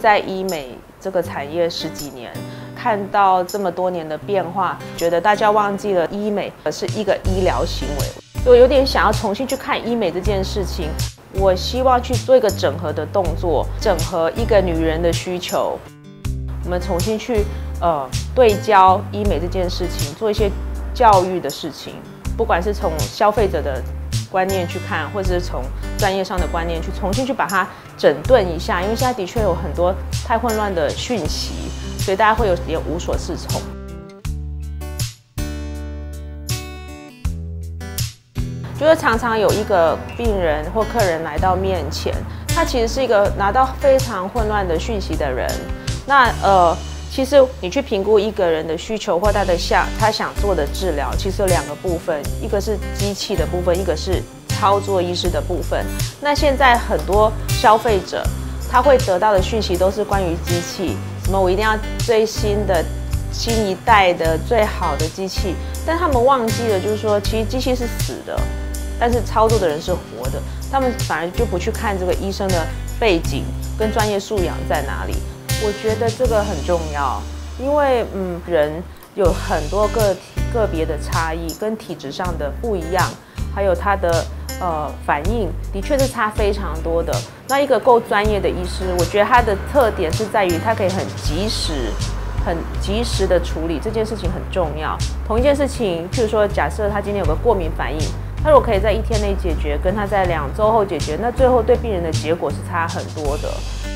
在医美这个产业10几年，看到这么多年的变化，觉得大家忘记了医美是一个医疗行为。我有点想要重新去看医美这件事情。我希望去做一个整合的动作，整合一个女人的需求。我们重新去对焦医美这件事情，做一些教育的事情，不管是从消费者的观念去看，或者是从专业上的观念去重新去把它整顿一下，因为现在的确有很多太混乱的讯息，所以大家会有点无所适从。就是常常有一个病人或客人来到面前，他其实是一个拿到非常混乱的讯息的人。那其实你去评估一个人的需求或他想做的治疗，其实有2个部分，一个是机器的部分，一个是操作医师的部分。那现在很多消费者他会得到的讯息都是关于机器，什么我一定要最新的新一代的最好的机器，但他们忘记了就是说，其实机器是死的，但是操作的人是活的，他们反而就不去看这个医生的背景跟专业素养在哪里。我觉得这个很重要，因为人有很多个别的差异，跟体质上的不一样，还有他的反应的确是差非常多的。那一个够专业的医师，我觉得他的特点是在于他可以很及时的处理这件事情很重要。同一件事情，譬如说假设他今天有个过敏反应，他如果可以在1天内解决，跟他在2周后解决，那最后对病人的结果是差很多的。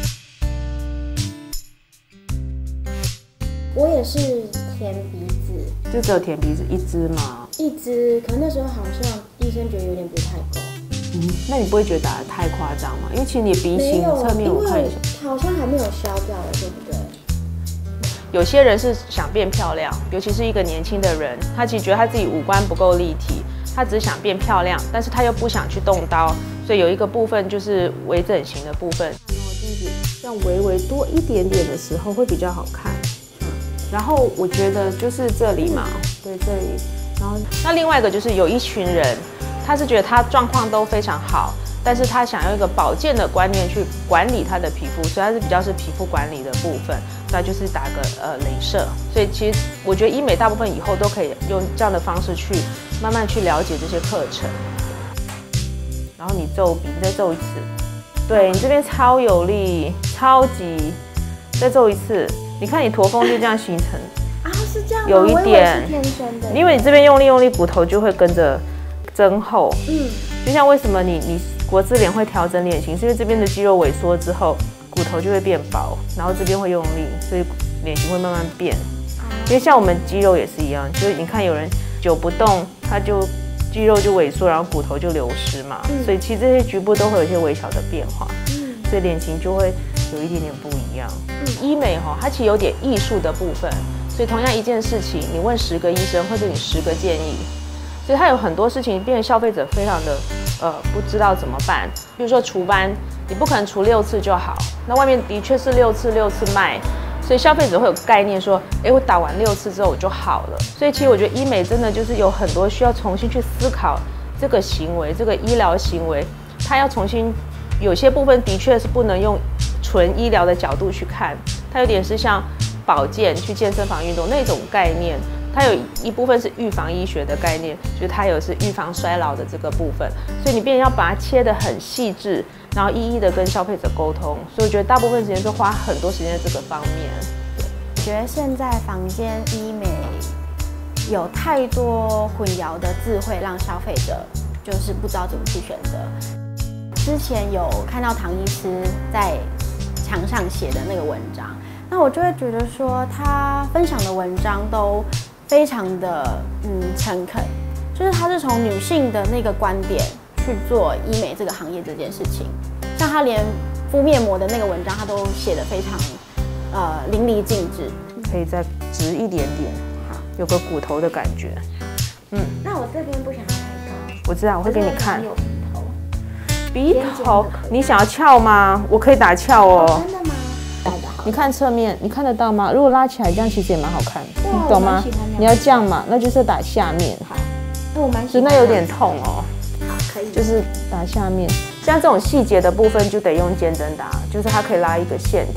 我也是填鼻子， 就只有填鼻子1支吗 ？1支，可能那时候好像医生觉得有点不太够。 那你不会觉得打得太夸张吗？因为其实你的鼻型侧面我看一下， 好像还没有消掉了，对不对？ 有些人是想变漂亮，尤其是一个年轻的人，他其实觉得他自己五官不够立体，他只是想变漂亮，但是他又不想去动刀，所以有一个部分就是微整形的部分。镜子这样微微多一点点的时候会比较好看。然后我觉得就是这里嘛，对这里，然后那另外一个就是有一群人，他是觉得他状况都非常好，但是他想用一个保健的观念去管理他的皮肤，所以他是比较是皮肤管理的部分，那就是打个雷射。所以其实我觉得医美大部分以后都可以用这样的方式去慢慢去了解这些课程。然后你皱鼻，你再皱一次，对你这边超有力，超级，再皱一次。你看你驼峰就这样形成啊，是这样吗？ 有一点， 我以为是天生的， 因为你这边用力，骨头就会跟着增厚。就像为什么你国字脸会调整脸型，是因为这边的肌肉萎缩之后，骨头就会变薄，然后这边会用力，所以脸型会慢慢变。因为像我们肌肉也是一样，就是你看有人久不动，他就肌肉就萎缩，然后骨头就流失嘛。所以其实这些局部都会有一些微小的变化，所以脸型就会有一点点不一样。医美它其实有点艺术的部分，所以同样一件事情，你问10个医生会给你10个建议，所以它有很多事情变成消费者非常的不知道怎么办。比如说除斑，你不可能除6次就好，那外面的确是6次卖，所以消费者会有概念说，我打完6次之后我就好了。所以其实我觉得医美真的就是有很多需要重新去思考这个行为，这个医疗行为，它要重新有些部分的确是不能用纯医疗的角度去看，它有点是像保健去健身房运动那种概念，它有一部分是预防医学的概念，就是它有是预防衰老的这个部分，所以你变成要把它切得很细致，然后一一的跟消费者沟通，所以我觉得大部分时间是花很多时间在这个方面。 我觉得现在坊间医美有太多混淆的字汇，让消费者就是不知道怎么去选择。之前有看到唐医师在墙上写的那个文章，那我就会觉得说他分享的文章都非常的诚恳，就是他是从女性的那个观点去做医美这个行业这件事情。像他连敷面膜的那个文章，他都写得非常淋漓尽致。 可以再直一点点，好，有个骨头的感觉。 那我这边不想要太高， 我知道，我会给你看。 有鼻头，你想要翘吗？我可以打翘哦。 真的吗？ 你看侧面，你看得到吗？如果拉起来，这样其实也蛮好看的， 你懂吗？你要这样嘛，那就是打下面。 好，我蛮喜欢。 那有点痛哦。 好，可以。 就是打下面，像这种细节的部分就得用尖针打，就是它可以拉一个线条。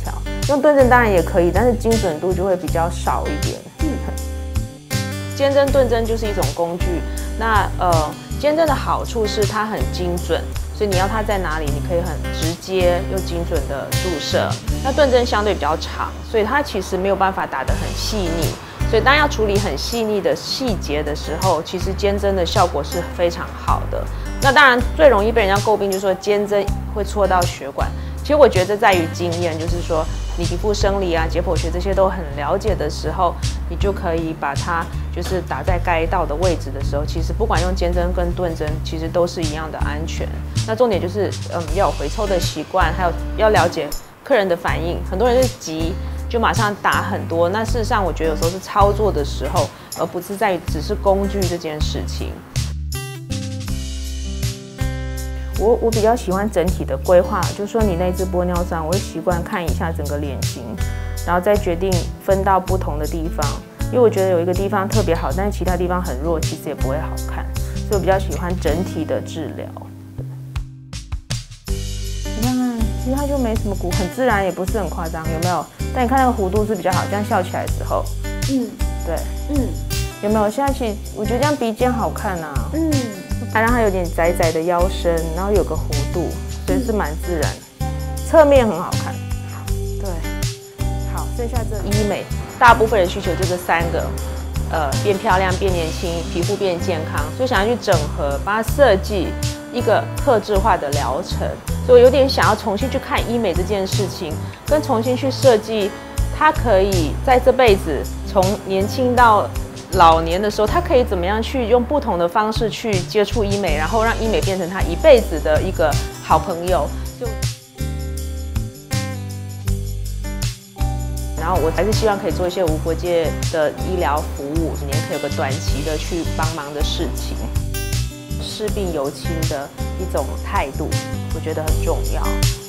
用盾针当然也可以，但是精准度就会比较少一点。肩针、盾针就是一种工具。那肩针的好处是它很精准，所以你要它在哪里，你可以很直接又精准的注射。那盾针相对比较长，所以它其实没有办法打得很细腻。所以当要处理很细腻的细节的时候，其实肩针的效果是非常好的。那当然最容易被人家诟病就是说肩针会戳到血管。其实我觉得在于经验，就是说你皮肤生理啊、解剖学这些都很了解的时候，你就可以把它就是打在该到的位置的时候，其实不管用肩针跟盾针，其实都是一样的安全。那重点就是要有回抽的习惯，还有要了解客人的反应。很多人是急就马上打很多，那事实上我觉得有时候是操作的时候，而不是在于只是工具这件事情。我比较喜欢整体的规划，就是说你那支玻尿酸，我会习惯看一下整个脸型，然后再决定分到不同的地方。因为我觉得有一个地方特别好，但是其他地方很弱，其实也不会好看，所以我比较喜欢整体的治疗。你看看，其实它就没什么骨，很自然，也不是很夸张，有没有？但你看那个弧度是比较好，这样笑起来的时候，对，有没有？现在其实我觉得这样鼻尖好看啊，还让它有点窄窄的腰身，然后有个弧度，所以是蛮自然。侧面很好看，对。好，剩下这医美，大部分人需求就这3个，变漂亮、变年轻、皮肤变健康，所以想要去整合，把它设计一个客制化的疗程。所以我有点想要重新去看医美这件事情，跟重新去设计，它可以在这辈子从年轻到老年的时候，他可以怎么样去用不同的方式去接触医美，然后让医美变成他一辈子的一个好朋友。然后我还是希望可以做一些无国界的医疗服务，今年可以有个短期的去帮忙的事情。视病由亲的一种态度，我觉得很重要。